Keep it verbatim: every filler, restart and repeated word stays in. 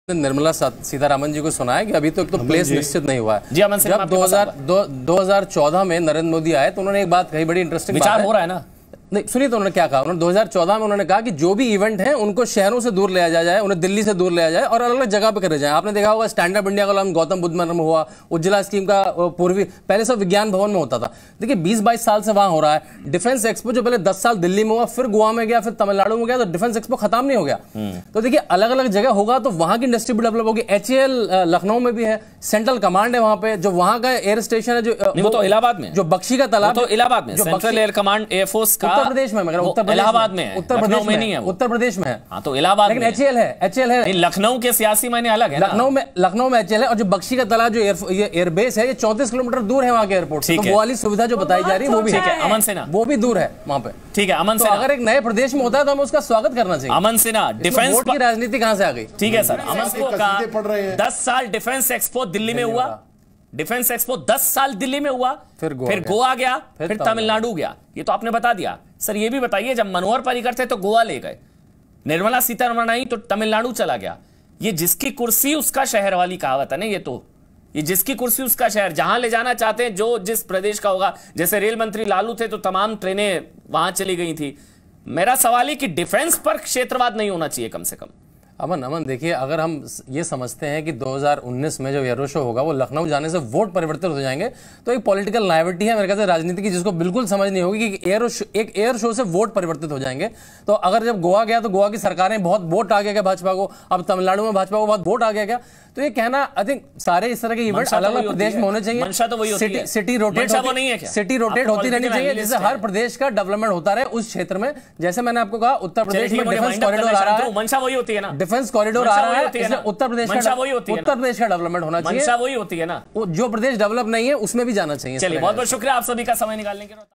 निर्मला सीतारामन जी को सुना है कि अभी तो एक तो प्लेस निश्चित नहीं हुआ है। जी अमन से जब दो हज़ार चौदह में नरेंद्र मोदी आए तो उन्होंने एक बात कही, बड़ी इंटरेस्टिंग विचार हो रहा है ना। नहीं सुनिए, तो उन्होंने क्या कहा, उन्होंने दो हज़ार चौदह में उन्होंने कहा कि जो भी इवेंट है उनको शहरों से दूर ले जाया जाए, उन्हें दिल्ली से दूर ले जाए और अलग अलग जगह पे करे जाए। आपने देखा होगा स्टैंड अप इंडिया का नाम गौतम बुद्ध में हुआ, उज्ज्वला स्कीम का पूर्वी पहले सब विज्ञान भवन में होता था। देखिए बीस बाईस साल से वहां हो रहा है। डिफेंस एक्सपो जो पहले दस साल दिल्ली में हुआ, फिर गोवा में गया, फिर तमिलनाडु में गया, तो डिफेंस एक्सपो खत्म नहीं हो गया। तो देखिए अलग अलग जगह होगा तो वहां की इंडस्ट्री भी डेवलप होगी। एच ए एल लखनऊ में भी है, सेंट्रल कमांड है वहां पे, जो वहां का एयर स्टेशन है, जो वो तो इलाहाबाद में, जो बख्शी का तालाब, तो इलाहाबाद में सेंट्रल एयर कमांड एयरफोर्स का उत्तर प्रदेश में, इलाहाबाद में है, उत्तर प्रदेश में नहीं है, उत्तर प्रदेश में है। हाँ तो इलाहाबाद लेकिन एच ए एल है, एच ए एल है। लखनऊ के सियासी मायने अलग है। लखनऊ में लखनऊ में एच ए एल है, और जो बख्शी का तालाब जो एयरबेस है ये चौंतीस किलोमीटर दूर है वहां के एयरपोर्ट से। तो वो वाली सुविधा जो बताई जा रही है वो भी है। अमन सिन्हा वो भी दूर है वहां पे। ठीक है अमन सिन्हा, अगर एक नए प्रदेश में होता है तो हमें उसका स्वागत करना चाहिए। अमन सिन्हा डिफेंस वोट की राजनीति कहां से आ गई? ठीक है सर, अमन सिन्हा का दस साल डिफेंस एक्सपो दिल्ली में हुआ, डिफेंस एक्सपो दस साल दिल्ली में हुआ, फिर गोवा फिर गोवा गया, फिर, फिर तमिलनाडु गया। ये तो आपने बता दिया। सर ये भी बताइए, जब मनोहर पर्रिकर थे तो गोवा ले गए, निर्मला सीतारमण आई तो तमिलनाडु चला गया। ये जिसकी कुर्सी उसका शहर वाली कहावत है ना। ये तो ये जिसकी कुर्सी उसका शहर, जहां ले जाना चाहते हैं जो जिस प्रदेश का होगा। जैसे रेल मंत्री लालू थे तो तमाम ट्रेनें वहां चली गई थी। मेरा सवाल है कि डिफेंस पर क्षेत्रवाद नहीं होना चाहिए कम से कम। अमन अमन देखिए, अगर हम ये समझते हैं कि दो हज़ार उन्नीस में जो एरो शो होगा वो लखनऊ जाने से वोट परिवर्तित हो जाएंगे, तो एक पॉलिटिकल नाइविटी है मेरे ख्याल से राजनीति की, जिसको बिल्कुल समझ नहीं होगी कि एरो एक एयर शो से वोट परिवर्तित हो जाएंगे। तो अगर जब गोवा गया तो गोवा की सरकारें बहुत वोट आ गया क्या भाजपा को, अब तमिलनाडु में भाजपा को बहुत वोट आ गया क्या, तो ये कहना आई थिंक सारे इस तरह के इवेंट अलग अलग प्रदेश में होने चाहिए। सिटी रोटेट सिटी रोटेट होती रहनी चाहिए, जिससे हर प्रदेश का डेवलपमेंट होता रहे उस क्षेत्र में। जैसे मैंने आपको कहा उत्तर प्रदेश में डिफेंस कॉरिडोर आ रहा है, मंशा वही होती है ना, डिफेंस कॉरिडोर आ रहा है, इसलिए उत्तर प्रदेश का उत्तर प्रदेश का डेवलपमेंट होना चाहिए। वही होती है ना, जो प्रदेश डेवलप नहीं है उसमें भी जाना चाहिए। चलिए बहुत बहुत शुक्रिया आप सभी का समय निकालने के लिए।